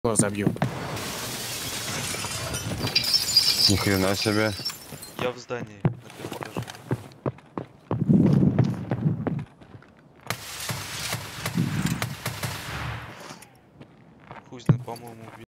забью. Ни хрена себе. Я в здании. На первом этаже. Хуй знает, по-моему,